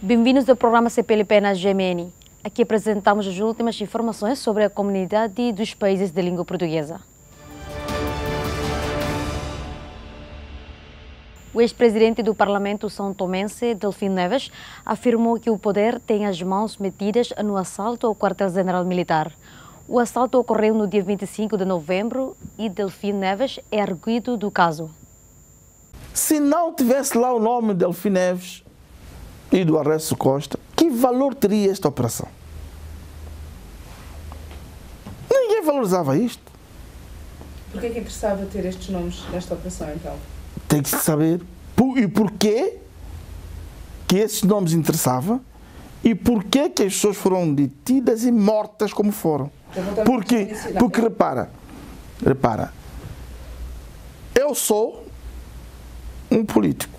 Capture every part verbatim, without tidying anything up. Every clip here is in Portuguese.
Bem-vindos ao programa C P L P na G M N. Aqui apresentamos as últimas informações sobre a comunidade dos países de língua portuguesa. O ex-presidente do Parlamento São Tomense, Delfim Neves, afirmou que o poder tem as mãos metidas no assalto ao quartel-general militar. O assalto ocorreu no dia vinte e cinco de novembro e Delfim Neves é arguido do caso. Se não tivesse lá o nome de Delfim Neves e do Arresto Costa, que valor teria esta operação? Ninguém valorizava isto. Por que é que interessava ter estes nomes nesta operação, então? Tem que se saber por, e porquê que esses nomes interessavam e porquê que as pessoas foram detidas e mortas como foram. Porque, porque repara, repara, eu sou um político.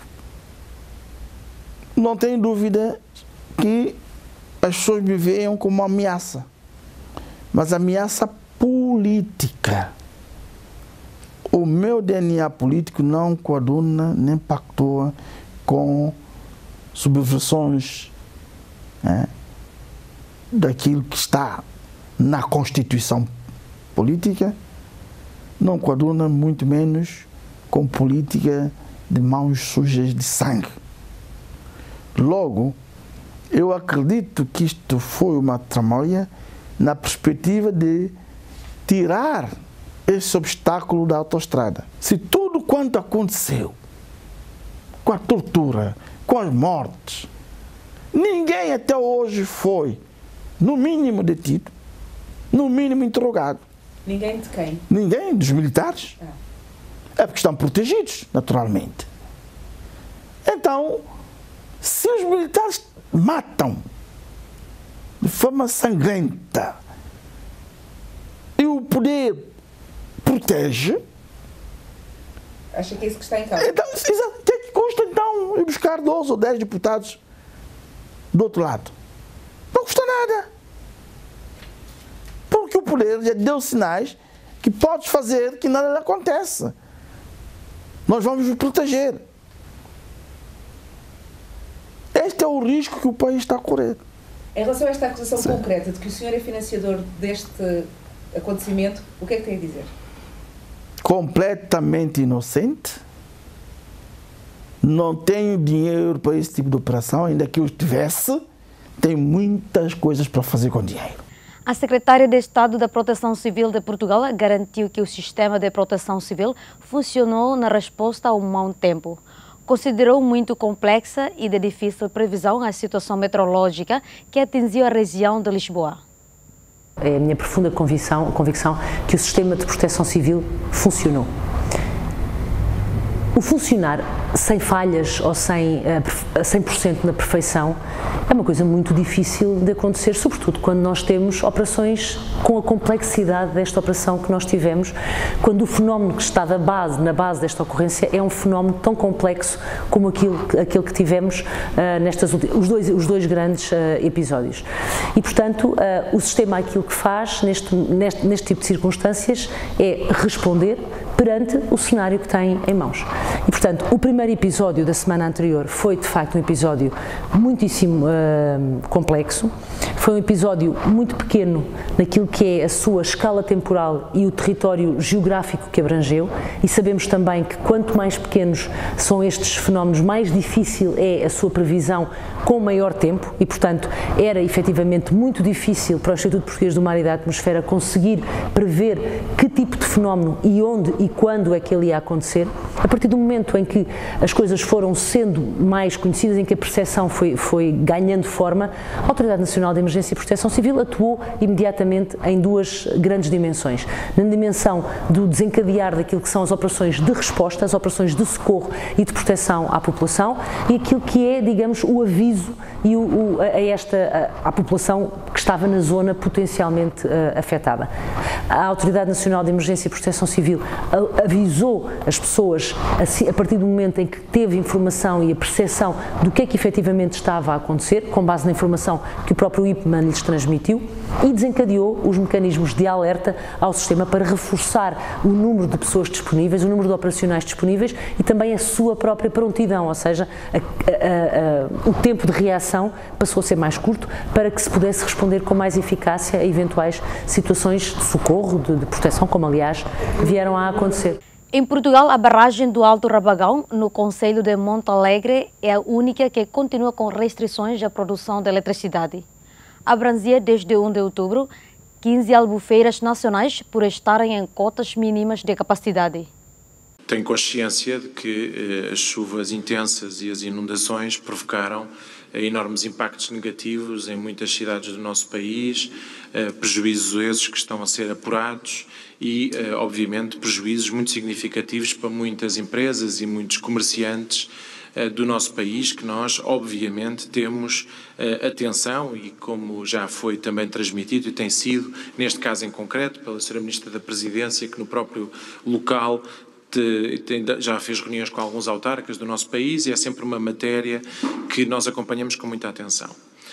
Não tenho dúvida que as pessoas me veem como uma ameaça, mas ameaça política. O meu D N A político não coaduna nem pactua com subversões, né, daquilo que está na Constituição política, não coaduna muito menos com política de mãos sujas de sangue. Logo, eu acredito que isto foi uma tramóia na perspectiva de tirar esse obstáculo da autoestrada. Se tudo quanto aconteceu, com a tortura, com as mortes, ninguém até hoje foi, no mínimo, detido, no mínimo interrogado. Ninguém de quem? Ninguém dos militares. Ah. É porque estão protegidos, naturalmente. Então, se os militares matam de forma sangrenta e o poder protege... Acha que é isso que está em causa? Então, o que é que custa, então, ir buscar doze ou dez deputados do outro lado? Não custa nada. Porque o poder já deu sinais que pode fazer que nada aconteça. Nós vamos nos proteger. Este é o risco que o país está a correr. Em relação a esta acusação Sim. concreta de que o senhor é financiador deste acontecimento, o que é que tem a dizer? Completamente inocente. Não tenho dinheiro para esse tipo de operação, ainda que eu tivesse, tenho muitas coisas para fazer com dinheiro. A secretária de Estado da Proteção Civil de Portugal garantiu que o sistema de proteção civil funcionou na resposta ao mau tempo. Considerou muito complexa e de difícil previsão a situação meteorológica que atingiu a região de Lisboa. É a minha profunda convicção, convicção que o sistema de proteção civil funcionou. O funcionar sem falhas ou sem a cem por cento na perfeição é uma coisa muito difícil de acontecer, sobretudo quando nós temos operações com a complexidade desta operação que nós tivemos, quando o fenómeno que está da base, na base desta ocorrência é um fenómeno tão complexo como aquilo, aquele que tivemos uh, nestas os dois, os dois grandes uh, episódios. E, portanto, uh, o sistema aquilo que faz neste, neste, neste tipo de circunstâncias é responder perante o cenário que tem em mãos. E, portanto, o primeiro episódio da semana anterior foi, de facto, um episódio muitíssimo uh, complexo, foi um episódio muito pequeno naquilo que é a sua escala temporal e o território geográfico que abrangeu, e sabemos também que quanto mais pequenos são estes fenómenos, mais difícil é a sua previsão com maior tempo e, portanto, era efetivamente muito difícil para o Instituto Português do Mar e da Atmosfera conseguir prever que tipo de fenómeno e onde e quando é que ele ia acontecer. A partir do momento em que as coisas foram sendo mais conhecidas, em que a percepção foi, foi ganhando forma, a Autoridade Nacional de Emergência e Proteção Civil atuou imediatamente em duas grandes dimensões. Na dimensão do desencadear daquilo que são as operações de resposta, as operações de socorro e de proteção à população, e aquilo que é, digamos, o aviso e o, o, a, esta, a, a população que estava na zona potencialmente uh, afetada. A Autoridade Nacional de Emergência e Proteção Civil a, avisou as pessoas a, a partir do momento em que teve informação e a percepção do que é que efetivamente estava a acontecer, com base na informação que o próprio I P Goldman lhes transmitiu e desencadeou os mecanismos de alerta ao sistema para reforçar o número de pessoas disponíveis, o número de operacionais disponíveis e também a sua própria prontidão, ou seja, a, a, a, o tempo de reação passou a ser mais curto para que se pudesse responder com mais eficácia a eventuais situações de socorro, de, de proteção, como aliás vieram a acontecer. Em Portugal, a barragem do Alto Rabagão, no concelho de Monte Alegre, é a única que continua com restrições à produção de eletricidade. Abrangia desde primeiro de outubro quinze albufeiras nacionais por estarem em cotas mínimas de capacidade. Tenho consciência de que eh, as chuvas intensas e as inundações provocaram eh, enormes impactos negativos em muitas cidades do nosso país, eh, prejuízos esses que estão a ser apurados e, eh, obviamente, prejuízos muito significativos para muitas empresas e muitos comerciantes eh, do nosso país, que nós, obviamente, temos eh, atenção e, como já foi também transmitido e tem sido, neste caso em concreto, pela senhora Ministra da Presidência, que no próprio local já fez reuniões com alguns autarcas do nosso país e é sempre uma matéria que nós acompanhamos com muita atenção.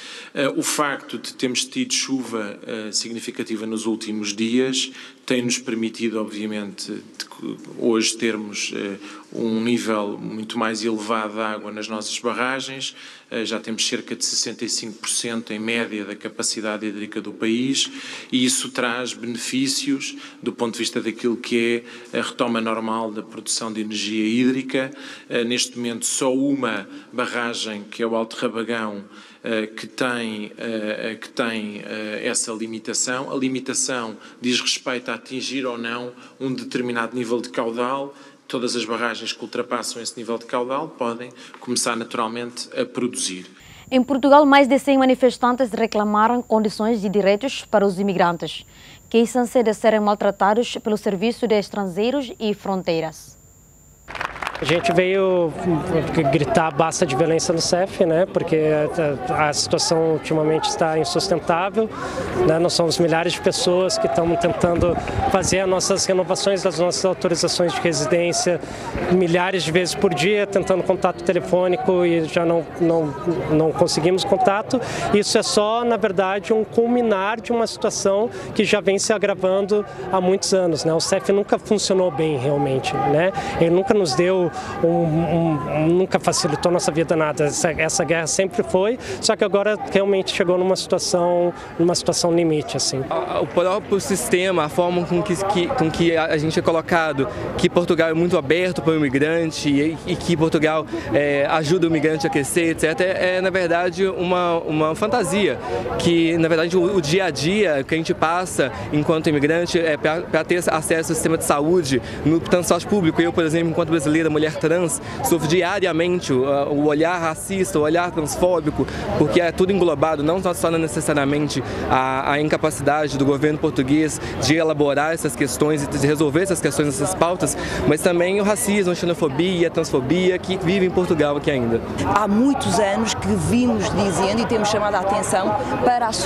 O facto de termos tido chuva significativa nos últimos dias tem-nos permitido, obviamente, hoje termos um nível muito mais elevado de água nas nossas barragens. Já temos cerca de sessenta e cinco por cento em média da capacidade hídrica do país e isso traz benefícios do ponto de vista daquilo que é a retoma normal da produção de energia hídrica. Neste momento só uma barragem, que é o Alto Rabagão, que tem, que tem essa limitação. A limitação diz respeito a atingir ou não um determinado nível de caudal. Todas as barragens que ultrapassam esse nível de caudal podem começar naturalmente a produzir. Em Portugal, mais de cem manifestantes reclamaram condições de direitos para os imigrantes, queixam-se de serem maltratados pelo Serviço de Estrangeiros e Fronteiras. A gente veio gritar basta de violência no C E F, né? Porque a, a situação ultimamente está insustentável, né? Nós somos milhares de pessoas que estamos tentando fazer as nossas renovações das nossas autorizações de residência milhares de vezes por dia, tentando contato telefônico e já não, não, não conseguimos contato. Isso é só, na verdade, um culminar de uma situação que já vem se agravando há muitos anos, né? O C E F nunca funcionou bem realmente, né? Ele nunca nos deu Um, um, nunca facilitou nossa vida nada. Essa, essa guerra sempre foi, só que agora realmente chegou numa situação, numa situação limite, assim. O próprio sistema, a forma com que, que, com que a gente é colocado, que Portugal é muito aberto para o imigrante e, e que Portugal é, ajuda o imigrante a crescer, etcétera, é, é na verdade uma, uma fantasia, que na verdade o, o dia a dia que a gente passa enquanto imigrante é para ter acesso ao sistema de saúde, no transporte público. Eu, por exemplo, enquanto brasileira, mulher trans, sofro diariamente o, o olhar racista, o olhar transfóbico, porque é tudo englobado, não só necessariamente a, a incapacidade do governo português de elaborar essas questões e de resolver essas questões, essas pautas, mas também o racismo, a xenofobia, a transfobia que vive em Portugal aqui ainda. Há muitos anos que vimos dizendo e temos chamado a atenção para a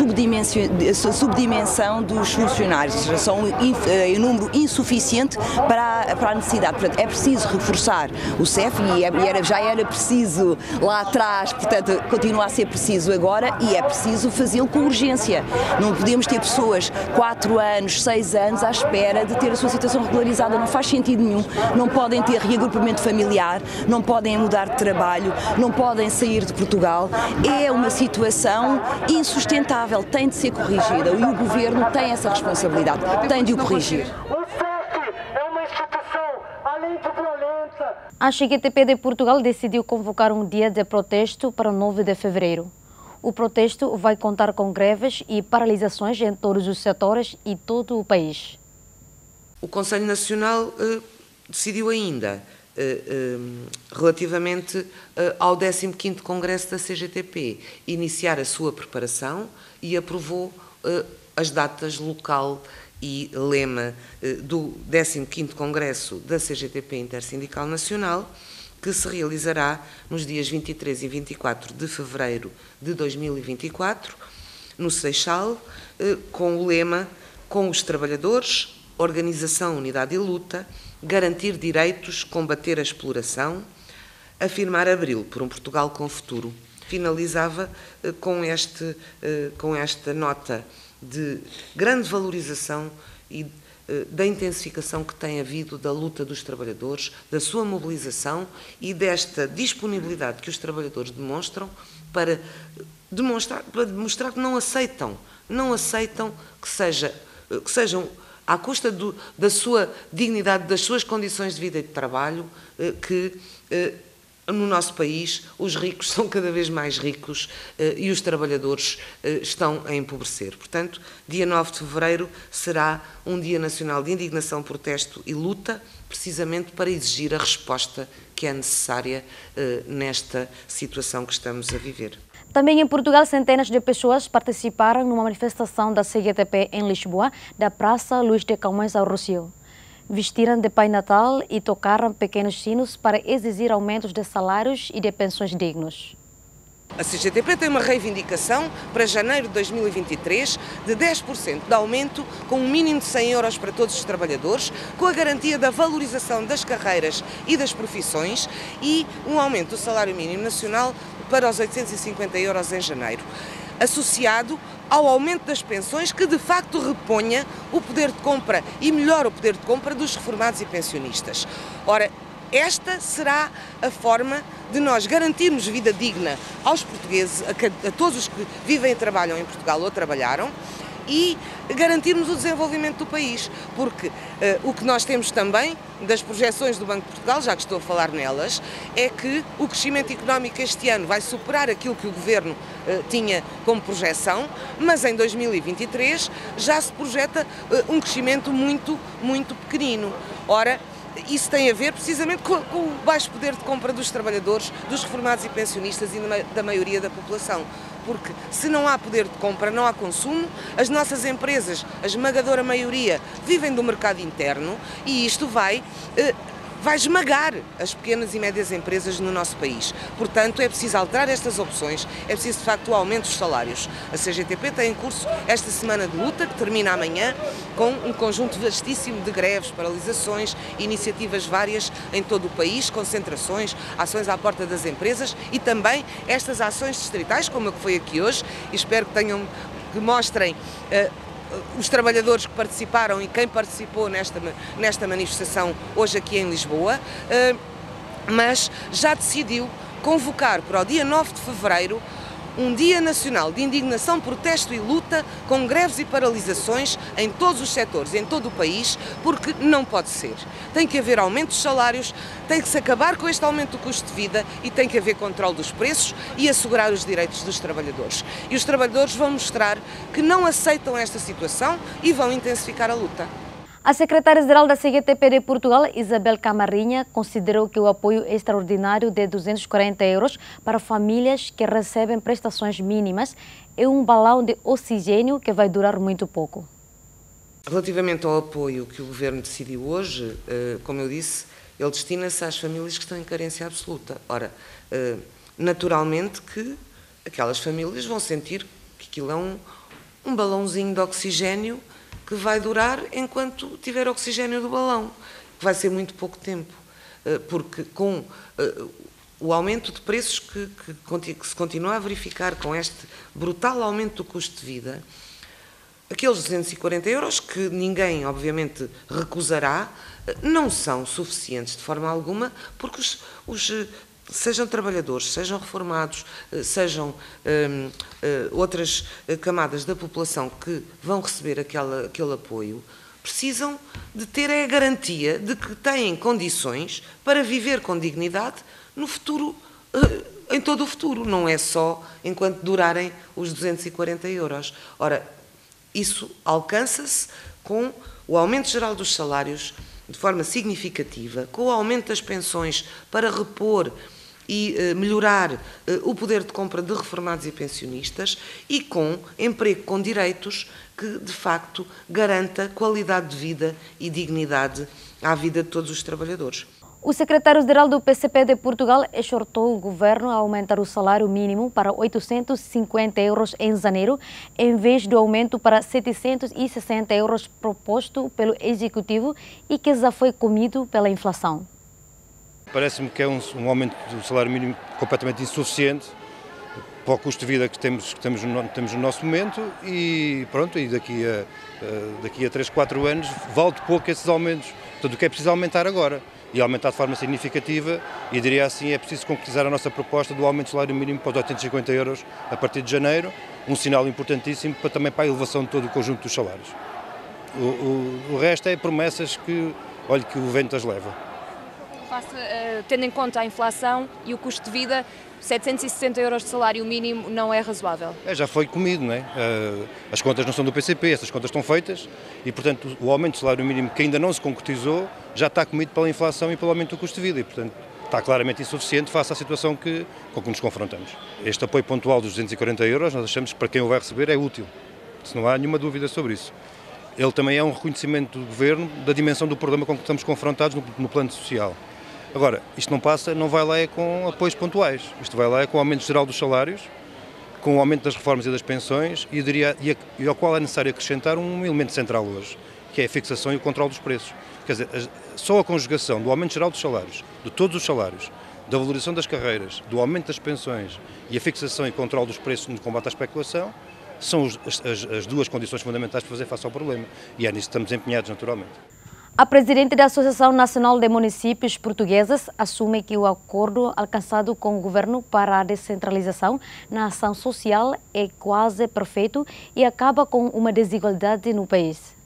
subdimensão dos funcionários, são um número insuficiente para a, para a necessidade. Portanto, é preciso reforçar o C E F e era, já era preciso lá atrás, portanto continua a ser preciso agora e é preciso fazê-lo com urgência. Não podemos ter pessoas quatro anos, seis anos à espera de ter a sua situação regularizada, não faz sentido nenhum. Não podem ter reagrupamento familiar, não podem mudar de trabalho, não podem sair de Portugal. É uma situação insustentável, tem de ser corrigida e o Governo tem essa responsabilidade, tem de o corrigir. A X G T P de Portugal decidiu convocar um dia de protesto para nove de fevereiro. O protesto vai contar com greves e paralisações em todos os setores e todo o país. O Conselho Nacional eh, decidiu ainda, eh, eh, relativamente eh, ao décimo quinto Congresso da C G T P, iniciar a sua preparação e aprovou eh, as datas local e lema do décimo quinto Congresso da C G T P Intersindical Nacional, que se realizará nos dias vinte e três e vinte e quatro de fevereiro de dois mil e vinte e quatro, no Seixal, com o lema "Com os trabalhadores, organização, unidade e luta, garantir direitos, combater a exploração, afirmar abril por um Portugal com futuro". finalizava com, este, com esta nota de grande valorização e da intensificação que tem havido da luta dos trabalhadores, da sua mobilização e desta disponibilidade que os trabalhadores demonstram para demonstrar, para demonstrar que não aceitam, não aceitam que, seja, que sejam, à custa do, da sua dignidade, das suas condições de vida e de trabalho, que no nosso país os ricos são cada vez mais ricos eh, e os trabalhadores eh, estão a empobrecer. Portanto, dia nove de fevereiro será um dia nacional de indignação, protesto e luta, precisamente para exigir a resposta que é necessária eh, nesta situação que estamos a viver. Também em Portugal, centenas de pessoas participaram numa manifestação da C G T P em Lisboa, da Praça Luís de Camões ao Rossio. Vestiram de Pai Natal e tocaram pequenos sinos para exigir aumentos de salários e de pensões dignos. A C G T P tem uma reivindicação para janeiro de dois mil e vinte e três de dez por cento de aumento, com um mínimo de cem euros para todos os trabalhadores, com a garantia da valorização das carreiras e das profissões e um aumento do salário mínimo nacional para os oitocentos e cinquenta euros em janeiro, associado ao aumento das pensões que de facto reponha o poder de compra e melhora o poder de compra dos reformados e pensionistas. Ora, esta será a forma de nós garantirmos vida digna aos portugueses, a, a todos os que vivem e trabalham em Portugal ou trabalharam, e garantirmos o desenvolvimento do país, porque uh, o que nós temos também das projeções do Banco de Portugal, já que estou a falar nelas, é que o crescimento económico este ano vai superar aquilo que o Governo uh, tinha como projeção, mas em dois mil e vinte e três já se projeta uh, um crescimento muito, muito pequenino. Ora, isso tem a ver precisamente com, com o baixo poder de compra dos trabalhadores, dos reformados e pensionistas e da maioria da população. Porque se não há poder de compra, não há consumo, as nossas empresas, a esmagadora maioria, vivem do mercado interno e isto vai, eh, vai esmagar as pequenas e médias empresas no nosso país. Portanto, é preciso alterar estas opções, é preciso de facto o aumento dos salários. A C G T P tem em curso esta semana de luta, que termina amanhã, com um conjunto vastíssimo de greves, paralisações, iniciativas várias em todo o país, concentrações, ações à porta das empresas e também estas ações distritais, como a que foi aqui hoje, e espero que tenham, que mostrem uh, os trabalhadores que participaram e quem participou nesta, nesta manifestação hoje aqui em Lisboa, uh, mas já decidiu convocar para o dia nove de fevereiro um Dia Nacional de Indignação, Protesto e Luta, com greves e paralisações em todos os setores, em todo o país, porque não pode ser. Tem que haver aumento dos salários, tem que se acabar com este aumento do custo de vida e tem que haver controle dos preços e assegurar os direitos dos trabalhadores. E os trabalhadores vão mostrar que não aceitam esta situação e vão intensificar a luta. A secretária-geral da C G T P de Portugal, Isabel Camarrinha, considerou que o apoio extraordinário de duzentos e quarenta euros para famílias que recebem prestações mínimas é um balão de oxigênio que vai durar muito pouco. Relativamente ao apoio que o Governo decidiu hoje, como eu disse, ele destina-se às famílias que estão em carência absoluta. Ora, naturalmente que aquelas famílias vão sentir que aquilo é um, um balãozinho de oxigênio que vai durar enquanto tiver oxigênio do balão, que vai ser muito pouco tempo, porque com o aumento de preços que, que, que se continua a verificar, com este brutal aumento do custo de vida, aqueles duzentos e quarenta euros, que ninguém, obviamente, recusará, não são suficientes de forma alguma, porque os, os sejam trabalhadores, sejam reformados, sejam hum, outras camadas da população que vão receber aquela, aquele apoio, precisam de ter a garantia de que têm condições para viver com dignidade no futuro, em todo o futuro, não é só enquanto durarem os duzentos e quarenta euros. Ora, isso alcança-se com o aumento geral dos salários de forma significativa, com o aumento das pensões para repor e uh, melhorar uh, o poder de compra de reformados e pensionistas e com emprego com direitos que, de facto, garanta qualidade de vida e dignidade à vida de todos os trabalhadores. O secretário-geral do P C P de Portugal exortou o governo a aumentar o salário mínimo para oitocentos e cinquenta euros em janeiro, em vez do aumento para setecentos e sessenta euros proposto pelo Executivo e que já foi comido pela inflação. Parece-me que é um, um aumento do salário mínimo completamente insuficiente para o custo de vida que temos, que temos, no, temos no nosso momento e pronto, e daqui a, daqui a três, quatro anos vale de pouco esses aumentos. Portanto, o que é preciso aumentar agora e aumentar de forma significativa, e diria assim, é preciso concretizar a nossa proposta do aumento do salário mínimo para os oitocentos e cinquenta euros a partir de janeiro, um sinal importantíssimo para, também para a elevação de todo o conjunto dos salários. O, o, o resto é promessas que, olha, que o vento as leva. Face, uh, tendo em conta a inflação e o custo de vida, setecentos e sessenta euros de salário mínimo não é razoável? É, já foi comido, não é? Uh, as contas não são do P C P, essas contas estão feitas e, portanto, o aumento do salário mínimo que ainda não se concretizou já está comido pela inflação e pelo aumento do custo de vida e, portanto, está claramente insuficiente face à situação que, com que nos confrontamos. Este apoio pontual dos duzentos e quarenta euros, nós achamos que para quem o vai receber é útil, se não há nenhuma dúvida sobre isso. Ele também é um reconhecimento do Governo da dimensão do problema com que estamos confrontados no, no plano social. Agora, isto não passa, não vai lá é com apoios pontuais, isto vai lá é com o aumento geral dos salários, com o aumento das reformas e das pensões e, diria, e, a, e ao qual é necessário acrescentar um elemento central hoje, que é a fixação e o controle dos preços. Quer dizer, só a conjugação do aumento geral dos salários, de todos os salários, da valorização das carreiras, do aumento das pensões e a fixação e controle dos preços no combate à especulação, são os, as, as duas condições fundamentais para fazer face ao problema. E é nisso que estamos empenhados, naturalmente. A presidente da Associação Nacional de Municípios Portugueses assume que o acordo alcançado com o governo para a descentralização na ação social é quase perfeito e acaba com uma desigualdade no país.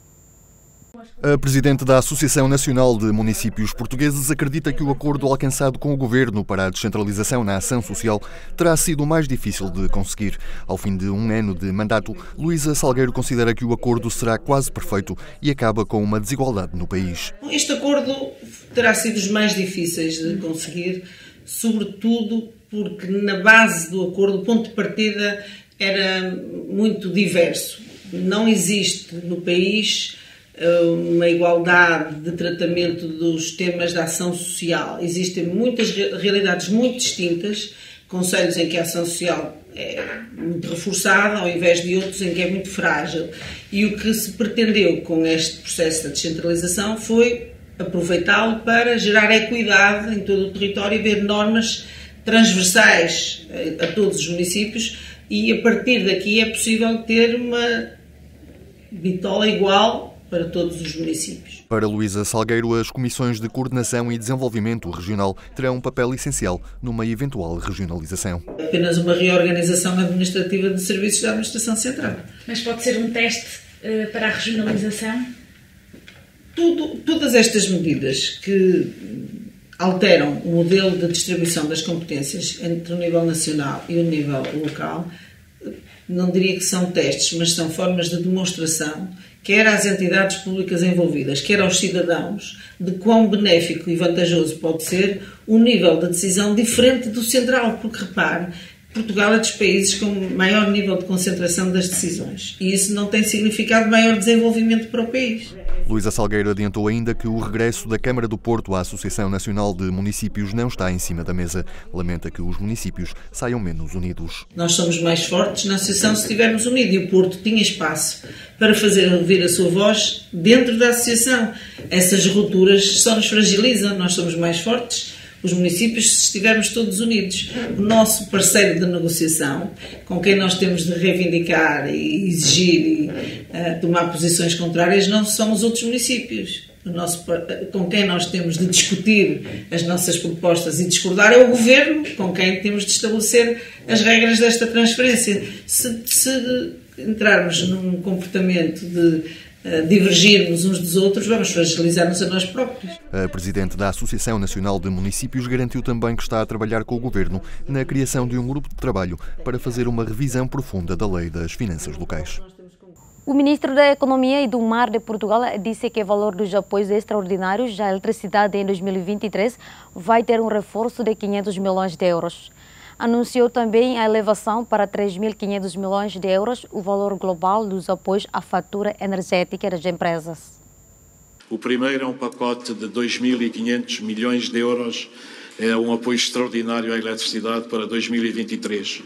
A presidente da Associação Nacional de Municípios Portugueses acredita que o acordo alcançado com o governo para a descentralização na ação social terá sido o mais difícil de conseguir. Ao fim de um ano de mandato, Luísa Salgueiro considera que o acordo será quase perfeito e acaba com uma desigualdade no país. Este acordo terá sido os mais difíceis de conseguir, sobretudo porque na base do acordo o ponto de partida era muito diverso. Não existe no país uma igualdade de tratamento dos temas da ação social. Existem muitas realidades muito distintas, concelhos em que a ação social é muito reforçada, ao invés de outros em que é muito frágil. E o que se pretendeu com este processo de descentralização foi aproveitá-lo para gerar equidade em todo o território e ver normas transversais a todos os municípios e, a partir daqui, é possível ter uma bitola igual para todos os municípios. Para Luísa Salgueiro, as comissões de coordenação e desenvolvimento regional terão um papel essencial numa eventual regionalização. Apenas uma reorganização administrativa de serviços da administração central. Mas pode ser um teste uh, para a regionalização? Tudo, todas estas medidas que alteram o modelo de distribuição das competências entre o nível nacional e o nível local, não diria que são testes, mas são formas de demonstração, quer às entidades públicas envolvidas, quer aos cidadãos, de quão benéfico e vantajoso pode ser um nível de decisão diferente do central, porque, repare, Portugal é dos países com maior nível de concentração das decisões e isso não tem significado maior desenvolvimento para o país. Luísa Salgueiro adiantou ainda que o regresso da Câmara do Porto à Associação Nacional de Municípios não está em cima da mesa. Lamenta que os municípios saiam menos unidos. Nós somos mais fortes na associação se estivermos unidos e o Porto tinha espaço para fazer ouvir a sua voz dentro da associação. Essas rupturas só nos fragilizam, nós somos mais fortes. Os municípios, se estivermos todos unidos. O nosso parceiro de negociação, com quem nós temos de reivindicar e exigir e uh, tomar posições contrárias, não são os outros municípios. O nosso, com quem nós temos de discutir as nossas propostas e discordar é o Governo, com quem temos de estabelecer as regras desta transferência. Se, se entrarmos num comportamento de divergirmos uns dos outros, vamos fragilizar-nos a nós próprios. A presidente da Associação Nacional de Municípios garantiu também que está a trabalhar com o Governo na criação de um grupo de trabalho para fazer uma revisão profunda da Lei das Finanças Locais. O ministro da Economia e do Mar de Portugal disse que o valor dos apoios extraordinários à eletricidade em dois mil e vinte e três vai ter um reforço de quinhentos milhões de euros. Anunciou também a elevação para três mil e quinhentos milhões de euros o valor global dos apoios à fatura energética das empresas. O primeiro é um pacote de dois mil e quinhentos milhões de euros, é um apoio extraordinário à eletricidade para dois mil e vinte e três.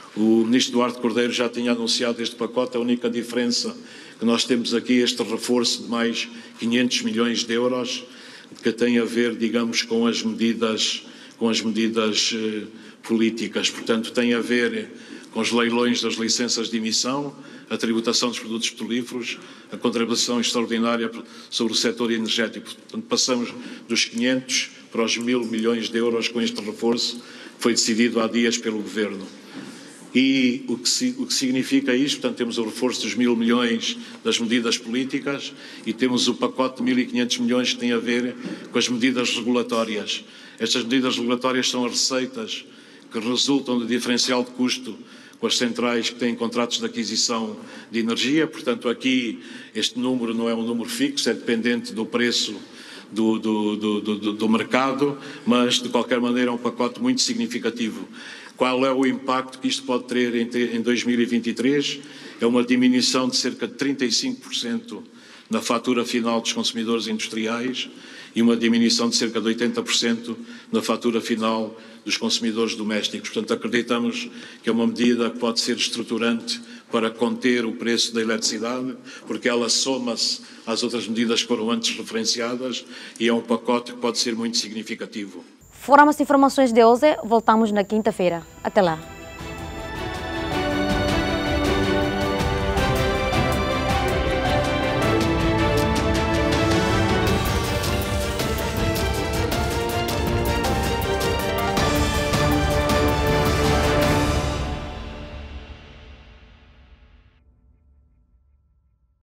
O ministro Duarte Cordeiro já tinha anunciado este pacote, a única diferença que nós temos aqui é este reforço de mais quinhentos milhões de euros, que tem a ver, digamos, com as medidas com as medidas políticas. Portanto, tem a ver com os leilões das licenças de emissão, a tributação dos produtos petrolíferos, a contribuição extraordinária sobre o setor energético. Portanto, passamos dos quinhentos para os mil milhões de euros com este reforço que foi decidido há dias pelo Governo. E o que, o que significa isto? Portanto, temos o reforço dos mil milhões das medidas políticas e temos o pacote de mil e quinhentos milhões que tem a ver com as medidas regulatórias. Estas medidas regulatórias são as receitas que resultam do diferencial de custo com as centrais que têm contratos de aquisição de energia. Portanto, aqui este número não é um número fixo, é dependente do preço do, do, do, do, do mercado, mas de qualquer maneira é um pacote muito significativo. Qual é o impacto que isto pode ter em dois mil e vinte e três? É uma diminuição de cerca de trinta e cinco por cento na fatura final dos consumidores industriais e uma diminuição de cerca de oitenta por cento na fatura final dos consumidores domésticos. Portanto, acreditamos que é uma medida que pode ser estruturante para conter o preço da eletricidade, porque ela soma-se às outras medidas que foram antes referenciadas e é um pacote que pode ser muito significativo. Foram as informações de hoje, voltamos na quinta-feira. Até lá.